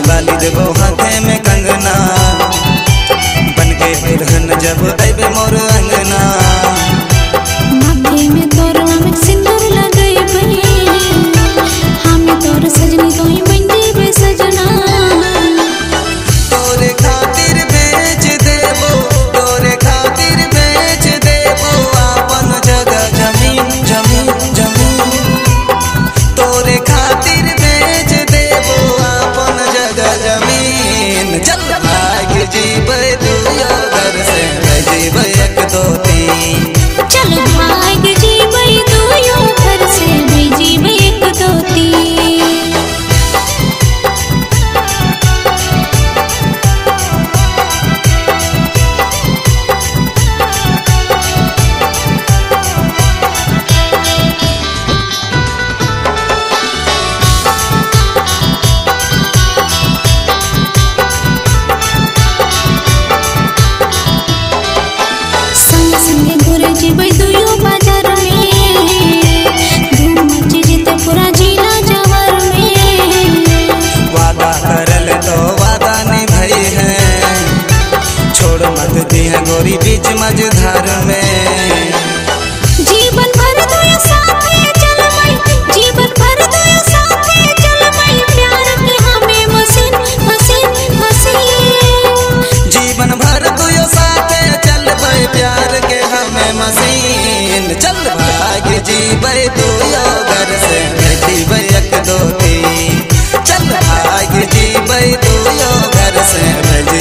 बाली देबो हाथे में कंगना, बनके दुल्हन जब अइबे मोर अंगना। माथे में तोर नाम सिंदूर लगइबे, हम तोर सजनी तोई बन जेबे सजना। तोरे खातिर बेच देबो, तोरे खातिर बेच देबो आपन जगह जमीन जमीन जमीन। तोरे खातिर बेच देबो आपन जगह जमीन। चल भाग जीबे दुयो घर से जीबे एक दो तीन। चल भाग जीबे दुयो घर से जीबे एक दो तीन। संगे घुरे जीबे दुयो बाजार में, धूम मच जेते पूरा जिला जवार में। वादा करल तो वादा निभाई है, छोड़ मत दी है गोरी बीच मझधार में। जीवन भर दुयो साथे चलबै, जीवन भर दुयो साथे चलबै, प्यार के हमें मसीन मसीन मसीन। जीवन भर दुयो साथे चलबै, प्यार के हमें मसीन। चल भाग जीबै दुयो घर से जीबै एक दो तीन। चल भाग जीबै दुयो घर से